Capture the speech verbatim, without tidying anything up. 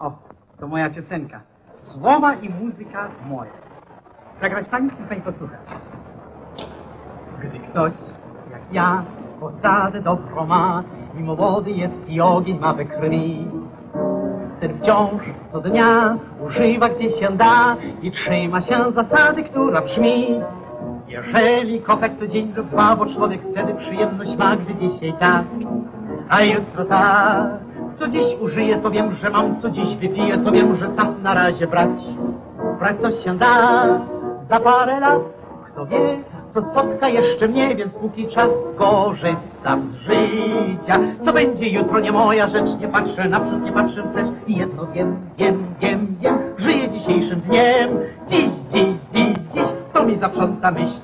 O, to moja piosenka. Słowa i muzyka moje. Zagrać pani? Niech pani posłucha. Gdy ktoś, jak ja, posadę dobrą ma i młody jest i ogień ma we krwi, ten wciąż co dnia używa gdzie się da i trzyma się zasady, która brzmi: jeżeli kochać to dzień lub dwa, bo człowiek wtedy przyjemność ma, gdy dzisiaj tak, a jutro tak. Co dziś użyję, to wiem, że mam, co dziś wypiję, to wiem, że sam na razie brać. Brać coś się da za parę lat, kto wie, co spotka jeszcze mnie, więc póki czas korzystam z życia. Co będzie jutro, nie moja rzecz, nie patrzę naprzód, nie patrzę wstecz i jedno wiem, wiem, wiem, wiem, żyję dzisiejszym dniem. Dziś, dziś, dziś, dziś, to mi zaprząta myśl.